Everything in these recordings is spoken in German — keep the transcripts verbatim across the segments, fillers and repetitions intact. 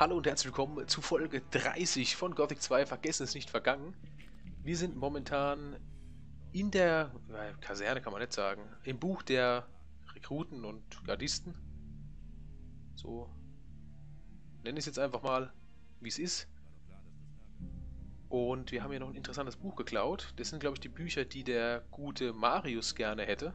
Hallo und herzlich willkommen zu Folge dreißig von Gothic zwei, Vergessen ist nicht vergangen. Wir sind momentan in der äh, Kaserne, kann man nicht sagen, im Buch der Rekruten und Gardisten. So nenne ich es jetzt einfach mal, wie es ist. Und wir haben hier noch ein interessantes Buch geklaut. Das sind, glaube ich, die Bücher, die der gute Marius gerne hätte.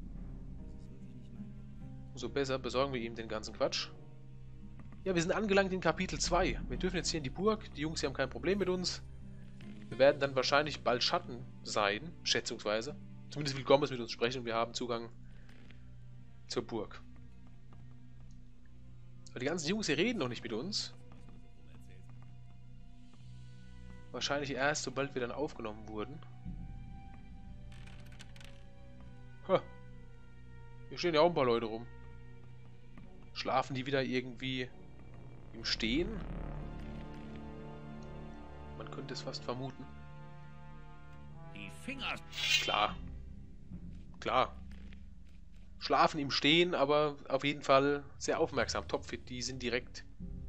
Umso besser besorgen wir ihm den ganzen Quatsch. Ja, wir sind angelangt in Kapitel zwei. Wir dürfen jetzt hier in die Burg. Die Jungs hier haben kein Problem mit uns. Wir werden dann wahrscheinlich bald Schatten sein, schätzungsweise. Zumindest will Gomez mit uns sprechen und wir haben Zugang zur Burg. Aber die ganzen Jungs hier reden noch nicht mit uns. Wahrscheinlich erst, sobald wir dann aufgenommen wurden. Ha. Hier stehen ja auch ein paar Leute rum. Schlafen die wieder irgendwie im Stehen? Man könnte es fast vermuten. Die Finger. Klar. Klar. Schlafen im Stehen, aber auf jeden Fall sehr aufmerksam. Topfit, die sind direkt...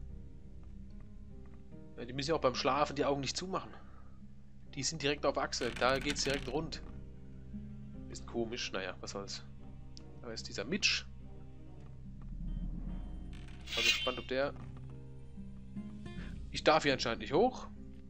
Ja, die müssen ja auch beim Schlafen die Augen nicht zumachen. Die sind direkt auf Achse. Da geht es direkt rund. Ist komisch. Naja, was soll's. Da ist dieser Mitch. Also gespannt, ob der... Ich darf hier anscheinend nicht hoch.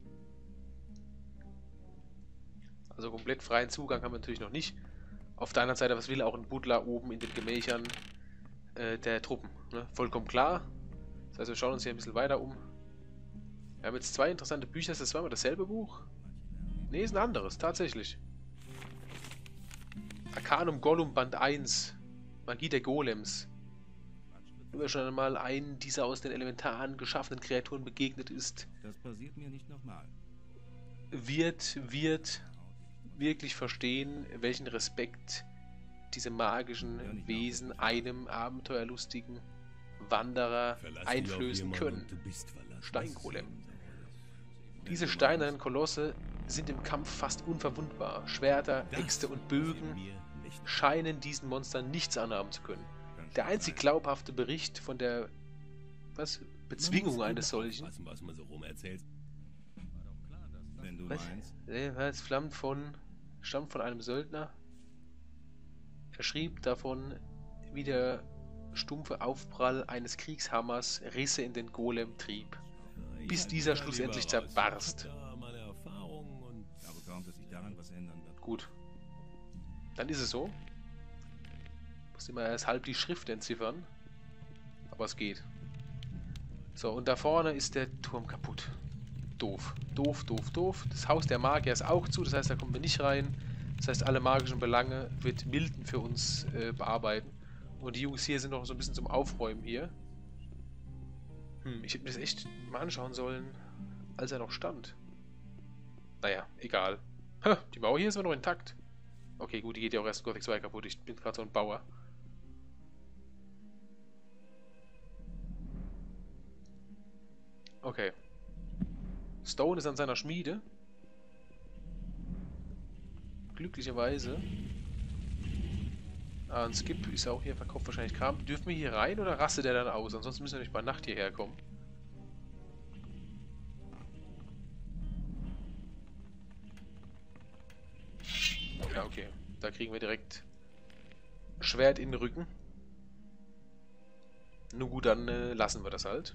Also komplett freien Zugang haben wir natürlich noch nicht. Auf der anderen Seite, was will auch ein Butler oben in den Gemächern äh, der Truppen? Ne? Vollkommen klar. Das heißt, wir schauen uns hier ein bisschen weiter um. Wir haben jetzt zwei interessante Bücher. Ist das zweimal dasselbe Buch? Ne, ist ein anderes, tatsächlich. Arcanum Gollum Band eins. Magie der Golems. Wenn schon einmal einen dieser aus den Elementaren geschaffenen Kreaturen begegnet ist, Das passiert mir nicht nochmal. wird, wird wirklich verstehen, welchen Respekt diese magischen Wesen einem abenteuerlustigen Wanderer einflößen können. Steingolem. Diese steinernen Kolosse sind im Kampf fast unverwundbar. Schwerter, Äxte und Bögen scheinen diesen Monstern nichts anhaben zu können. Der einzig glaubhafte Bericht von der was? Bezwingung eines solchen. Was man so rum erzählt. Wenn du Was? meinst. Äh, was? Flammt von, stammt von einem Söldner. Er schrieb davon, wie der stumpfe Aufprall eines Kriegshammers Risse in den Golem trieb, bis dieser schlussendlich zerbarst. Meine Erfahrungen und ich glaube kaum, dass sich daran was ändern wird. Gut. Dann ist es so. Muss immer erst halb die Schrift entziffern. Aber es geht. So, und da vorne ist der Turm kaputt. Doof. Doof, doof, doof. Das Haus der Magier ist auch zu, das heißt, da kommen wir nicht rein. Das heißt, alle magischen Belange wird Milton für uns äh, bearbeiten. Und die Jungs hier sind noch so ein bisschen zum Aufräumen hier. Hm, ich hätte mir das echt mal anschauen sollen, als er noch stand. Naja, egal. Ha, die Mauer hier ist aber noch intakt. Okay, gut, die geht ja auch erst in Gothic zwei kaputt. Ich bin gerade so ein Bauer. Okay. Stone ist an seiner Schmiede. Glücklicherweise. Ah, ein Skip ist auch hier, verkauft wahrscheinlich Kram. Dürfen wir hier rein oder rastet der dann aus? Ansonsten müssen wir nicht bei Nacht hierher kommen. Ja, okay. Da kriegen wir direkt Schwert in den Rücken. Nun gut, dann äh, lassen wir das halt.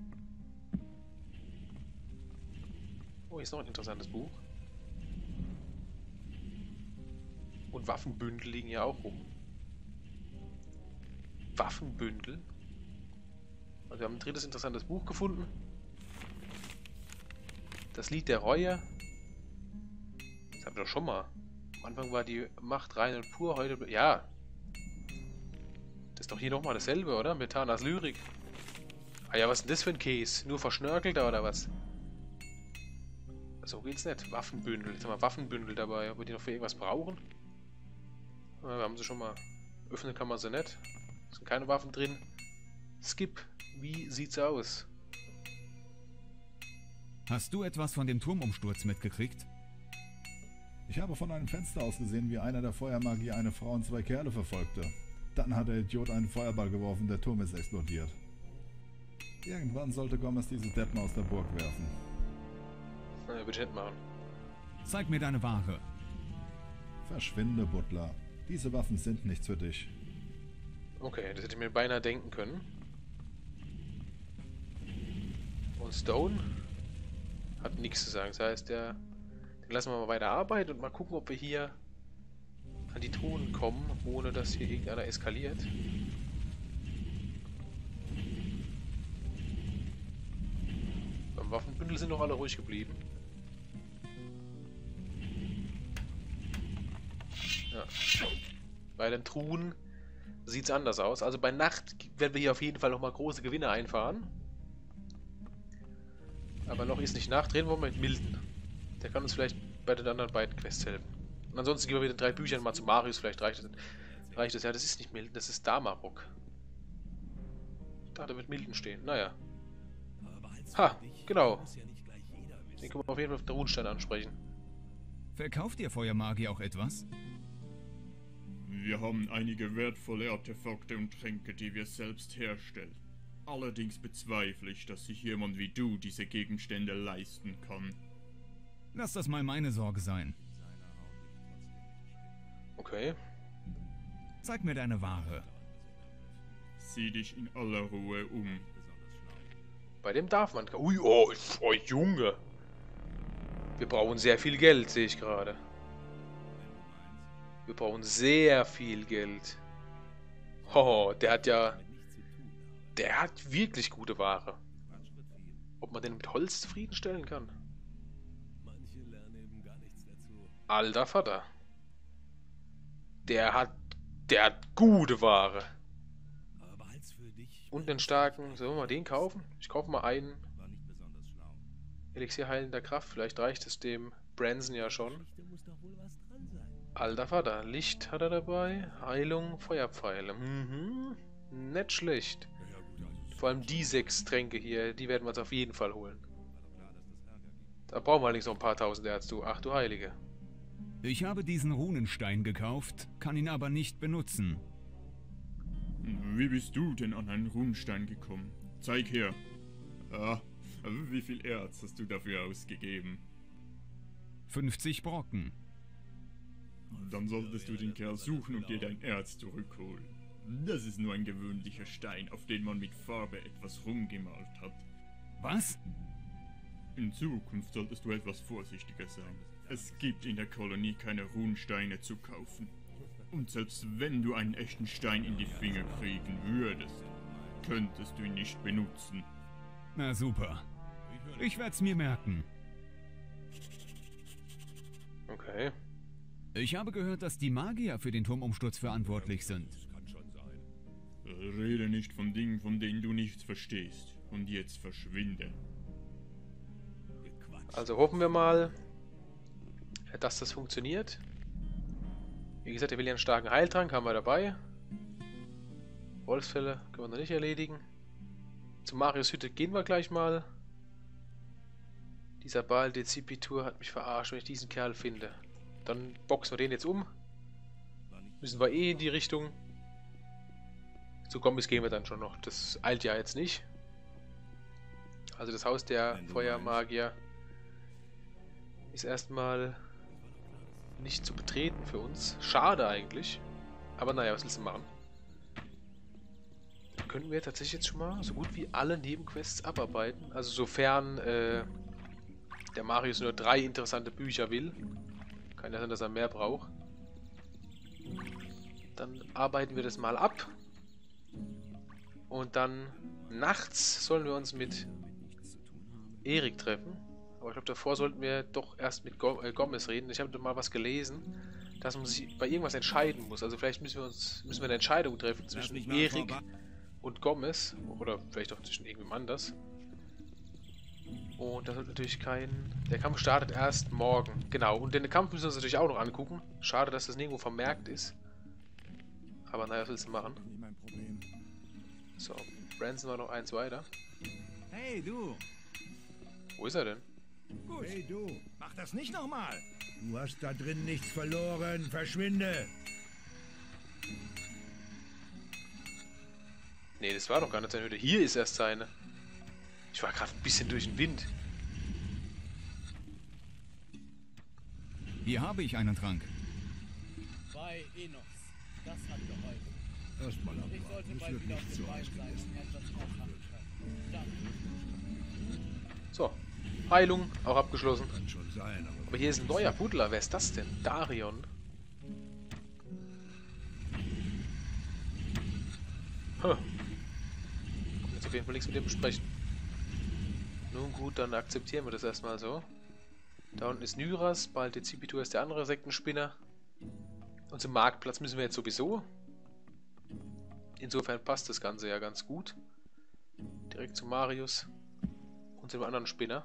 Oh, hier ist noch ein interessantes Buch. Und Waffenbündel liegen ja auch rum. Waffenbündel? Also wir haben ein drittes interessantes Buch gefunden. Das Lied der Reue. Das haben wir doch schon mal. Am Anfang war die Macht rein und pur, heute... Ja. Das ist doch hier nochmal dasselbe, oder? Methanas Lyrik. Ah ja, was ist denn das für ein Käse? Nur verschnörkelter oder was? So geht's nicht. Waffenbündel. Jetzt haben wir Waffenbündel dabei. Ob wir die noch für irgendwas brauchen? Ja, wir haben sie schon mal. Öffnen kann man sie nicht. Es sind keine Waffen drin. Skip. Wie sieht's aus? Hast du etwas von dem Turmumsturz mitgekriegt? Ich habe von einem Fenster aus gesehen, wie einer der Feuermagier eine Frau und zwei Kerle verfolgte. Dann hat der Idiot einen Feuerball geworfen, der Turm ist explodiert. Irgendwann sollte Gomez diese Deppen aus der Burg werfen. Na, würde ich nicht machen. Zeig mir deine Ware. Verschwinde, Butler. Diese Waffen sind nichts für dich. Okay, das hätte ich mir beinahe denken können. Und Stone hat nichts zu sagen. Das heißt, der, den lassen wir mal weiter arbeiten und mal gucken, ob wir hier an die Truhen kommen, ohne dass hier irgendeiner eskaliert. Beim Waffenbündel sind noch alle ruhig geblieben. Ja. Bei den Truhen sieht es anders aus. Also bei Nacht werden wir hier auf jeden Fall nochmal große Gewinne einfahren. Aber noch ist nicht Nacht. Reden wir mal mit Milton. Der kann uns vielleicht bei den anderen beiden Quests helfen. Und ansonsten gehen wir mit den drei Büchern mal zu Marius. Vielleicht reicht das. Reicht das. Ja, das ist nicht Milton, das ist Damarok. Ich dachte, mit Milton stehen. Naja. Ha, genau. Den können wir auf jeden Fall auf den Runenstein ansprechen. Verkauft ihr Feuermagier auch etwas? Wir haben einige wertvolle Artefakte und Tränke, die wir selbst herstellen. Allerdings bezweifle ich, dass sich jemand wie du diese Gegenstände leisten kann. Lass das mal meine Sorge sein. Okay. Zeig mir deine Ware. Sieh dich in aller Ruhe um. Bei dem darf man... Ui, oh, oh, Junge. Wir brauchen sehr viel Geld, sehe ich gerade. Wir brauchen sehr viel Geld. Oh, der hat ja... Der hat wirklich gute Ware. Ob man den mit Holz zufriedenstellen kann? Alter Vater. Der hat... Der hat gute Ware. Und den starken... Sollen wir mal den kaufen? Ich kaufe mal einen. Elixier heilender Kraft. Vielleicht reicht es dem Branson ja schon. Alter Vater. Licht hat er dabei. Heilung, Feuerpfeile. Mhm. Nicht schlecht. Vor allem die sechs Tränke hier, die werden wir uns auf jeden Fall holen. Da brauchen wir allerdings noch ein paar tausend Erz, du. Ach du Heilige. Ich habe diesen Runenstein gekauft, kann ihn aber nicht benutzen. Wie bist du denn an einen Runenstein gekommen? Zeig her. Ah, wie viel Erz hast du dafür ausgegeben? fünfzig Brocken. Dann solltest du den Kerl suchen und dir dein Erz zurückholen. Das ist nur ein gewöhnlicher Stein, auf den man mit Farbe etwas rumgemalt hat. Was? In Zukunft solltest du etwas vorsichtiger sein. Es gibt in der Kolonie keine Runensteine zu kaufen. Und selbst wenn du einen echten Stein in die Finger kriegen würdest, könntest du ihn nicht benutzen. Na super. Ich werde es mir merken. Okay. Ich habe gehört, dass die Magier für den Turmumsturz verantwortlich sind. Rede nicht von Dingen, von denen du nichts verstehst. Und jetzt verschwinde. Also hoffen wir mal, dass das funktioniert. Wie gesagt, der will ja einen starken Heiltrank, haben wir dabei. Wolfsfälle können wir noch nicht erledigen. Zu Marius Hütte gehen wir gleich mal. Dieser Bal Dezipitur hat mich verarscht, wenn ich diesen Kerl finde. Dann boxen wir den jetzt um. Müssen wir eh in die Richtung. Zu Gomez gehen wir dann schon noch. Das eilt ja jetzt nicht. Also das Haus der Feuermagier ist erstmal nicht zu betreten für uns. Schade eigentlich. Aber naja, was willst du machen? Dann können wir tatsächlich jetzt schon mal so gut wie alle Nebenquests abarbeiten. Also sofern äh, der Marius nur drei interessante Bücher will. Kann ja sein, dass er mehr braucht. Dann arbeiten wir das mal ab. Und dann nachts sollen wir uns mit Erik treffen. Aber ich glaube, davor sollten wir doch erst mit Go äh, Gomez reden. Ich habe mal was gelesen, dass man sich bei irgendwas entscheiden muss. Also vielleicht müssen wir uns müssen wir eine Entscheidung treffen zwischen Erik und Gomez. Oder vielleicht auch zwischen irgendwem anders. Und das wird natürlich kein... Der Kampf startet erst morgen. Genau. Und den Kampf müssen wir uns natürlich auch noch angucken. Schade, dass das nirgendwo vermerkt ist. Aber naja, was willst du machen? So, Branson war noch eins weiter. Hey, du! Wo ist er denn? Gut. Hey, du! Mach das nicht nochmal! Du hast da drin nichts verloren. Verschwinde! Nee, das war doch gar nicht seine Hütte. Hier ist erst seine. Ich war gerade ein bisschen durch den Wind. Hier habe ich einen Trank. Bei Enos. Das hat geholfen. Erstmal Ich abwarten. sollte Es bald wird wieder auf nicht den so Beinen sein ausgegessen, und wie es etwas gekocht aufmachen wird. können. Danke. So. Heilung, auch abgeschlossen. Kann schon sein, aber... Aber hier ist ein neuer Buddler. Wer ist das denn? Darion. Huh. Jetzt auf jeden Fall nichts mit dem besprechen. Nun gut, dann akzeptieren wir das erstmal so. Da unten ist Nyras, bald der Zipitur ist der andere Sektenspinner. Und zum Marktplatz müssen wir jetzt sowieso. Insofern passt das Ganze ja ganz gut. Direkt zu Marius und zu dem anderen Spinner.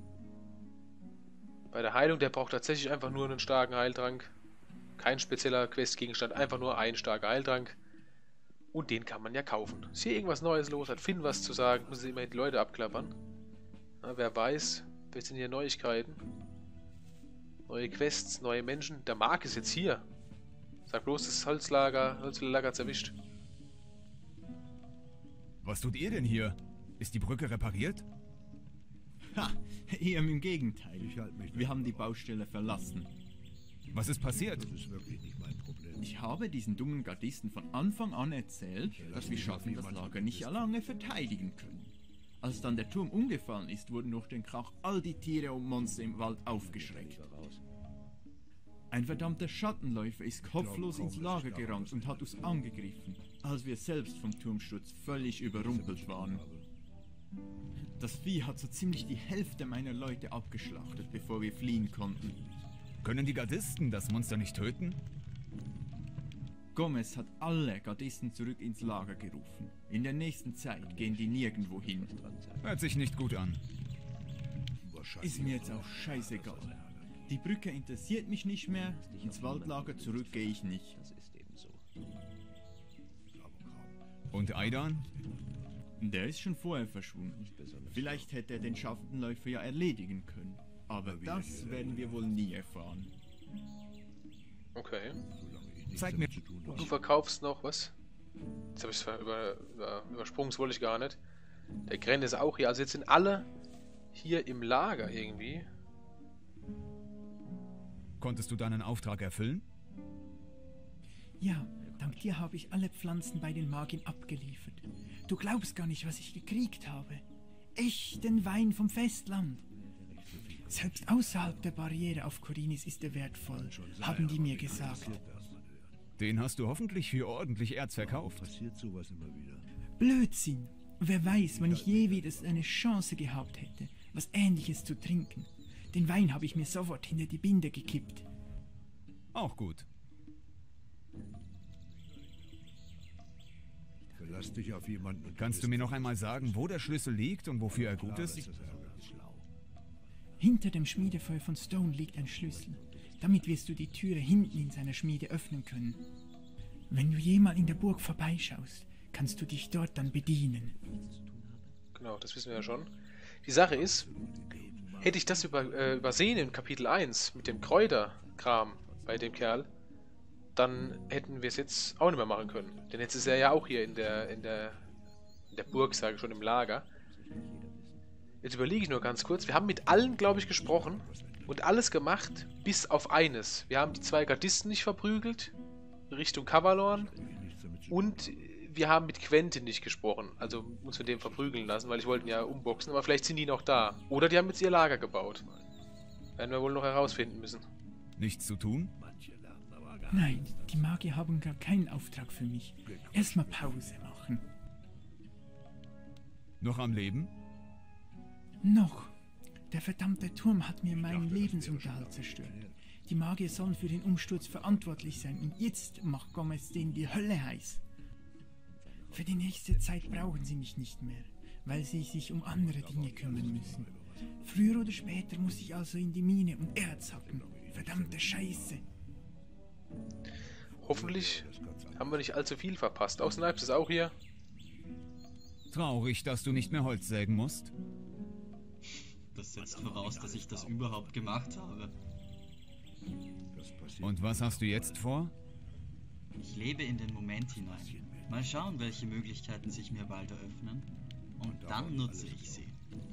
Bei der Heilung, der braucht tatsächlich einfach nur einen starken Heiltrank. Kein spezieller Questgegenstand, einfach nur ein starker Heiltrank. Und den kann man ja kaufen. Ist hier irgendwas Neues los? Hat Finn was zu sagen? Müssen sie immer die Leute abklappern? Na, wer weiß, was sind hier Neuigkeiten? Neue Quests, neue Menschen. Der Mark ist jetzt hier. Sag bloß, das Holzlager, Holzlager hat's erwischt. Was tut ihr denn hier? Ist die Brücke repariert? Ha, eher im Gegenteil. Ich halte mich Wir haben die Baustelle verlassen. Was ist passiert? Das ist wirklich nicht mein Problem. Ich habe diesen dummen Gardisten von Anfang an erzählt, dass wir schaffen das Lager nicht lange verteidigen können. Als dann der Turm umgefallen ist, wurden durch den Krach all die Tiere und Monster im Wald aufgeschreckt. Ein verdammter Schattenläufer ist kopflos ins Lager gerannt und hat uns angegriffen, als wir selbst vom Turmsturz völlig überrumpelt waren. Das Vieh hat so ziemlich die Hälfte meiner Leute abgeschlachtet, bevor wir fliehen konnten. Können die Gardisten das Monster nicht töten? Gomez hat alle Gardisten zurück ins Lager gerufen. In der nächsten Zeit gehen die nirgendwo hin. Hört sich nicht gut an. Ist mir jetzt auch scheißegal. Die Brücke interessiert mich nicht mehr, ins Waldlager zurück gehe ich nicht. Und Aidan? Der ist schon vorher verschwunden. Vielleicht hätte er den Schattenläufer ja erledigen können. Aber das werden wir wohl nie erfahren. Okay. Zeig mir. Du verkaufst noch was? Jetzt habe ich es über, über, übersprungen, das wollte ich gar nicht. Der Gren ist auch hier. Also jetzt sind alle hier im Lager irgendwie. Konntest du deinen Auftrag erfüllen? Ja, dank dir habe ich alle Pflanzen bei den Magiern abgeliefert. Du glaubst gar nicht, was ich gekriegt habe. Echten Wein vom Festland. Selbst außerhalb der Barriere auf Korinis ist er wertvoll, haben die mir gesagt. Den hast du hoffentlich für ordentlich Erz verkauft. Passiert sowas immer wieder. Blödsinn! Wer weiß, wann ich je wieder eine Chance gehabt hätte, was Ähnliches zu trinken. Den Wein habe ich mir sofort hinter die Binde gekippt. Auch gut. Verlass dich auf jemanden. und Kannst du mir noch einmal sagen, wo der Schlüssel liegt und wofür er gut Klar, ist? das ist ärgerlich schlau. Hinter dem Schmiedefeuer von Stone liegt ein Schlüssel. Damit wirst du die Türe hinten in seiner Schmiede öffnen können. Wenn du jemals in der Burg vorbeischaust, kannst du dich dort dann bedienen. Genau, das wissen wir ja schon. Die Sache ist, hätte ich das über, äh, übersehen in Kapitel eins mit dem Kräuterkram bei dem Kerl, dann hätten wir es jetzt auch nicht mehr machen können. Denn jetzt ist er ja auch hier in der, in der, in der Burg, sage ich schon, im Lager. Jetzt überlege ich nur ganz kurz. Wir haben mit allen, glaube ich, gesprochen und alles gemacht, bis auf eines. Wir haben die zwei Gardisten nicht verprügelt, Richtung Kavalorn, und wir haben mit Quentin nicht gesprochen, also uns mit dem verprügeln lassen, weil ich wollte ihn ja umboxen, aber vielleicht sind die noch da. Oder die haben jetzt ihr Lager gebaut. Werden wir wohl noch herausfinden müssen. Nichts zu tun? Nein, die Magier haben gar keinen Auftrag für mich. Erstmal Pause machen. Noch am Leben? Noch. Der verdammte Turm hat mir meinen Lebensunterhalt zerstört. Die Magier sollen für den Umsturz verantwortlich sein und jetzt macht Gomez denen die Hölle heiß. Für die nächste Zeit brauchen sie mich nicht mehr, weil sie sich um andere Dinge kümmern müssen. Früher oder später muss ich also in die Mine und Erz hacken. Verdammte Scheiße. Hoffentlich haben wir nicht allzu viel verpasst. Auch Snipes ist auch hier. Traurig, dass du nicht mehr Holz sägen musst. Das setzt voraus, dass ich das überhaupt gemacht habe. Und was hast du jetzt vor? Ich lebe in den Moment hinein. Mal schauen, welche Möglichkeiten sich mir bald eröffnen. Und dann nutze ich sie.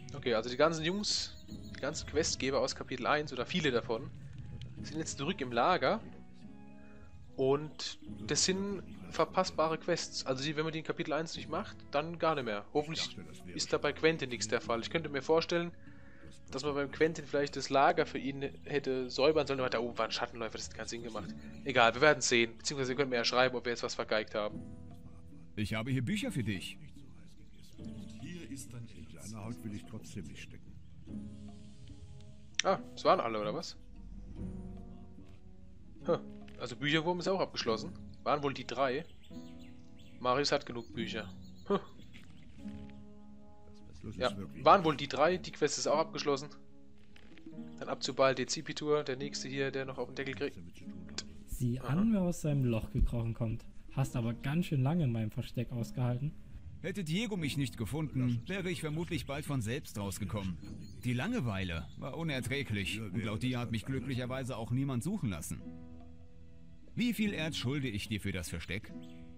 Okay, also die ganzen Jungs, die ganzen Questgeber aus Kapitel eins oder viele davon, sind jetzt zurück im Lager. Und das sind verpassbare Quests. Also die, wenn man die in Kapitel eins nicht macht, dann gar nicht mehr. Hoffentlich ist da bei Quentin nichts der Fall. Ich könnte mir vorstellen, dass man beim Quentin vielleicht das Lager für ihn hätte säubern sollen, aber da oben waren Schattenläufer, das hat keinen Sinn gemacht. Egal, wir werden sehen. Beziehungsweise ihr könnt mir ja schreiben, ob wir jetzt was vergeigt haben. Ich habe hier Bücher für dich. Hier ist dein In seiner Haut will ich trotzdem nicht stecken. Ah, das waren alle, oder was? Huh. Also Bücherwurm ist auch abgeschlossen. Waren wohl die drei. Marius hat genug Bücher. Huh. Ja, waren wohl die drei. Die Quest ist auch abgeschlossen. Dann ab zu Bal Decipitur, der nächste hier, der noch auf den Deckel kriegt. Sieh an, wer aus seinem Loch gekrochen kommt. Hast aber ganz schön lange in meinem Versteck ausgehalten. Hätte Diego mich nicht gefunden, wäre ich vermutlich bald von selbst rausgekommen. Die Langeweile war unerträglich und laut dir hat mich glücklicherweise auch niemand suchen lassen. Wie viel Erz schulde ich dir für das Versteck?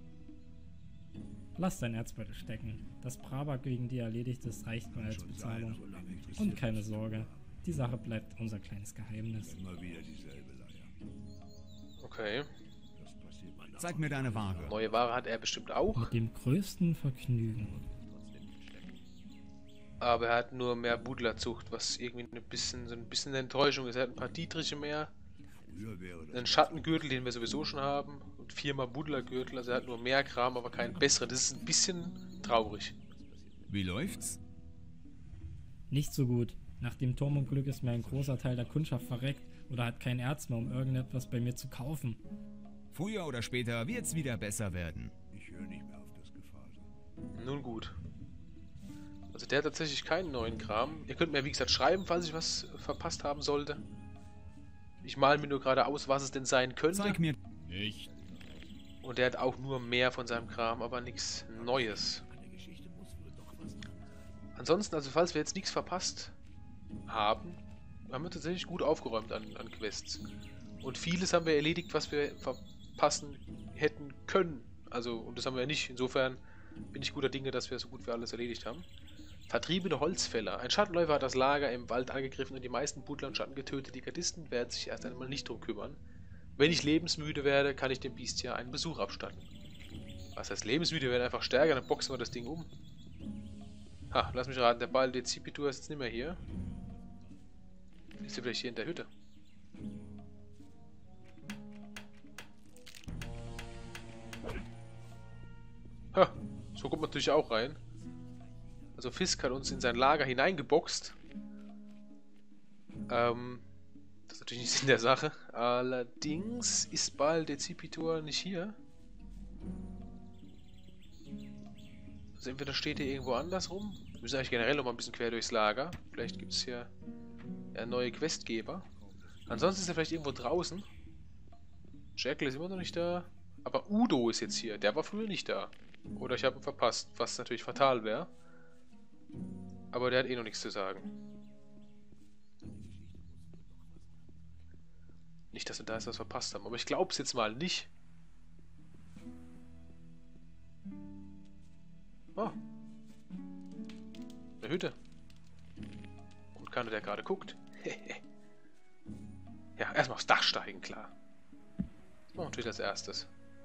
Lass dein Erzbeutel stecken. Das Brabak gegen die erledigt ist, reicht mir als Bezahlung. Und keine Sorge, die Sache bleibt unser kleines Geheimnis. Okay. Zeig mir deine Ware. Neue Ware hat er bestimmt auch. Mit dem größten Vergnügen. Aber er hat nur mehr Buddlerzucht, was irgendwie ein bisschen, so ein bisschen eine Enttäuschung ist. Er hat ein paar Dietriche mehr. Einen Schattengürtel, den wir sowieso schon haben. Und viermal Buddlergürtel. Also er hat nur mehr Kram, aber keinen besseren. Das ist ein bisschen traurig. Wie läuft's? Nicht so gut. Nach dem Turmunglück ist mir ein großer Teil der Kundschaft verreckt oder hat kein Erz mehr, um irgendetwas bei mir zu kaufen. Früher oder später wird's wieder besser werden. Ich höre nicht mehr auf das Gefasel. Nun gut. Also der hat tatsächlich keinen neuen Kram. Ihr könnt mir, wie gesagt, schreiben, falls ich was verpasst haben sollte. Ich male mir nur gerade aus, was es denn sein könnte. Zeig mir nicht. Und der hat auch nur mehr von seinem Kram, aber nichts Neues. Ansonsten, also falls wir jetzt nichts verpasst haben, haben wir tatsächlich gut aufgeräumt an, an Quests. Und vieles haben wir erledigt, was wir verpassen hätten können. Also, und das haben wir ja nicht. Insofern bin ich guter Dinge, dass wir so gut wie alles erledigt haben. Vertriebene Holzfäller. Ein Schattenläufer hat das Lager im Wald angegriffen und die meisten Buddler und Schatten getötet. Die Gardisten werden sich erst einmal nicht drum kümmern. Wenn ich lebensmüde werde, kann ich dem Biest ja einen Besuch abstatten. Was heißt lebensmüde? Wir werden einfach stärker, dann boxen wir das Ding um. Ha, lass mich raten, der Bal Decipitur ist jetzt nicht mehr hier. Ist er vielleicht hier in der Hütte? Ha, so kommt man natürlich auch rein. Also Fisk hat uns in sein Lager hineingeboxt. Ähm, das ist natürlich nicht Sinn der Sache. Allerdings ist Bal Decipitur nicht hier. Also entweder steht er irgendwo anders rum. Wir müssen eigentlich generell noch mal ein bisschen quer durchs Lager. Vielleicht gibt es hier ja, neue Questgeber. Ansonsten ist er vielleicht irgendwo draußen. Jekyll ist immer noch nicht da. Aber Udo ist jetzt hier. Der war früher nicht da. Oder ich habe ihn verpasst, was natürlich fatal wäre. Aber der hat eh noch nichts zu sagen. Nicht, dass wir da etwas verpasst haben. Aber ich glaube es jetzt mal nicht. Oh. Eine Hütte. Und keiner, der gerade guckt. Ja, erstmal aufs Dach steigen, klar. Das machen wir natürlich als erstes.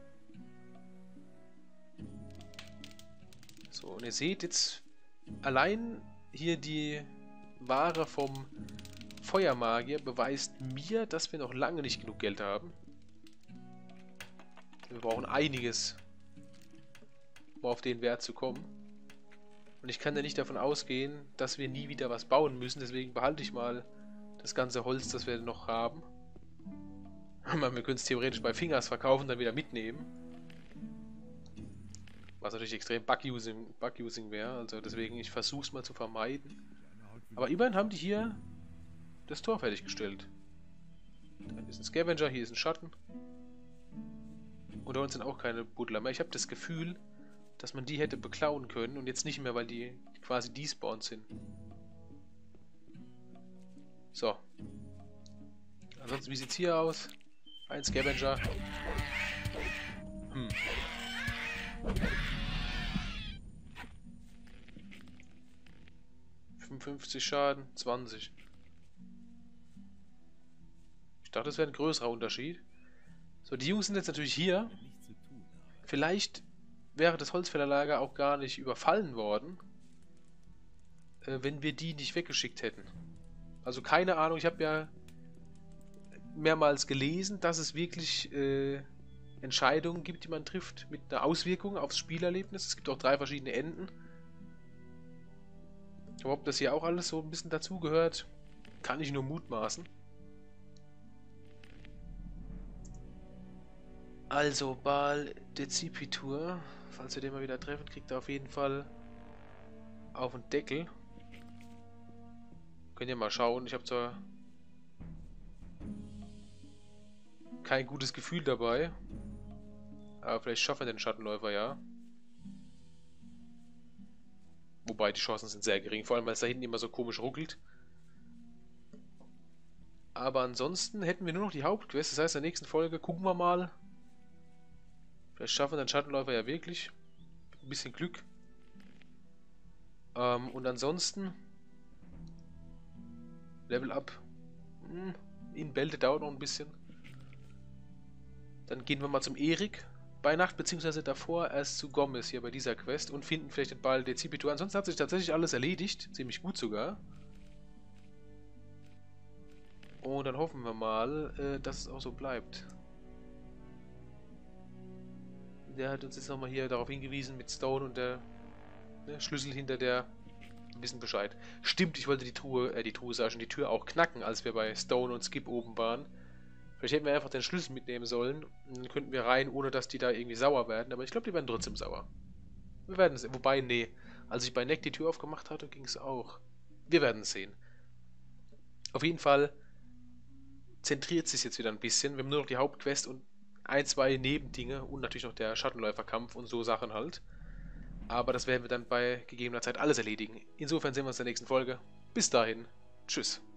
So, und ihr seht jetzt allein hier die Ware vom Feuermagier beweist mir, dass wir noch lange nicht genug Geld haben. Wir brauchen einiges, um auf den Wert zu kommen. Und ich kann ja nicht davon ausgehen, dass wir nie wieder was bauen müssen. Deswegen behalte ich mal das ganze Holz, das wir noch haben. Wir können es theoretisch bei Fingers verkaufen, dann wieder mitnehmen. Was natürlich extrem Bug-Using Bug-Using wäre. Also deswegen, ich versuche es mal zu vermeiden. Aber immerhin haben die hier das Tor fertiggestellt. Da ist ein Scavenger, hier ist ein Schatten. Und da unten sind auch keine Buddler mehr. Ich habe das Gefühl, dass man die hätte beklauen können und jetzt nicht mehr, weil die quasi despawned sind. So. Ansonsten, wie sieht es hier aus? Ein Scavenger. Hm. fünfzig Schaden, zwanzig. Ich dachte, das wäre ein größerer Unterschied. So, die Jungs sind jetzt natürlich hier. Vielleicht wäre das Holzfällerlager auch gar nicht überfallen worden, äh, wenn wir die nicht weggeschickt hätten. Also keine Ahnung, ich habe ja mehrmals gelesen, dass es wirklich äh, Entscheidungen gibt, die man trifft mit einer Auswirkung aufs Spielerlebnis. Es gibt auch drei verschiedene Enden. Aber ob das hier auch alles so ein bisschen dazugehört, kann ich nur mutmaßen. Also, Baal Dezipitur, falls wir den mal wieder treffen, kriegt er auf jeden Fall auf den Deckel. Könnt ihr mal schauen, ich habe zwar kein gutes Gefühl dabei, aber vielleicht schaffen wir den Schattenläufer, ja. Wobei die Chancen sind sehr gering, vor allem weil es da hinten immer so komisch ruckelt. Aber ansonsten hätten wir nur noch die Hauptquest, das heißt in der nächsten Folge gucken wir mal. Vielleicht schaffen wir den Schattenläufer ja wirklich. Mit ein bisschen Glück. Ähm, und ansonsten Level Up. Hm, in Bälte dauert noch ein bisschen. Dann gehen wir mal zum Erik bei Nacht, beziehungsweise davor erst zu Gomez hier bei dieser Quest und finden vielleicht den Baal Dezipitur. Ansonsten hat sich tatsächlich alles erledigt. Ziemlich gut sogar. Und dann hoffen wir mal, äh, dass es auch so bleibt. Der hat uns jetzt nochmal hier darauf hingewiesen mit Stone und der ne, Schlüssel hinter der. Wir wissen Bescheid. Stimmt, ich wollte die Truhe, äh, die Truhe, sag schon, die Tür auch knacken, als wir bei Stone und Skip oben waren. Vielleicht hätten wir einfach den Schlüssel mitnehmen sollen. Und dann könnten wir rein, ohne dass die da irgendwie sauer werden. Aber ich glaube, die werden trotzdem sauer. Wir werden es. Wobei, nee. Als ich bei Neck die Tür aufgemacht hatte, ging es auch. Wir werden es sehen. Auf jeden Fall zentriert sich jetzt wieder ein bisschen. Wir haben nur noch die Hauptquest und ein, zwei Nebendinge und natürlich noch der Schattenläuferkampf und so Sachen halt. Aber das werden wir dann bei gegebener Zeit alles erledigen. Insofern sehen wir uns in der nächsten Folge. Bis dahin. Tschüss.